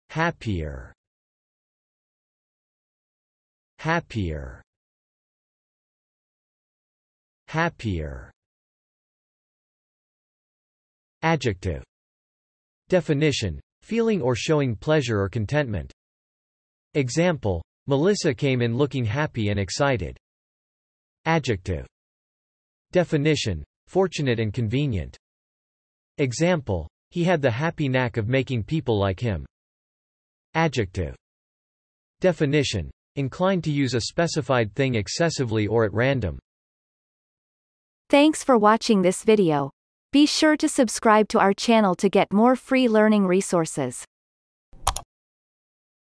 happier, happier, happier. Adjective. Definition: feeling or showing pleasure or contentment. Example: Melissa came in looking happy and excited. Adjective. Definition: fortunate and convenient. Example: he had the happy knack of making people like him. Adjective. Definition: inclined to use a specified thing excessively or at random. Thanks for watching this video. Be sure to subscribe to our channel to get more free learning resources.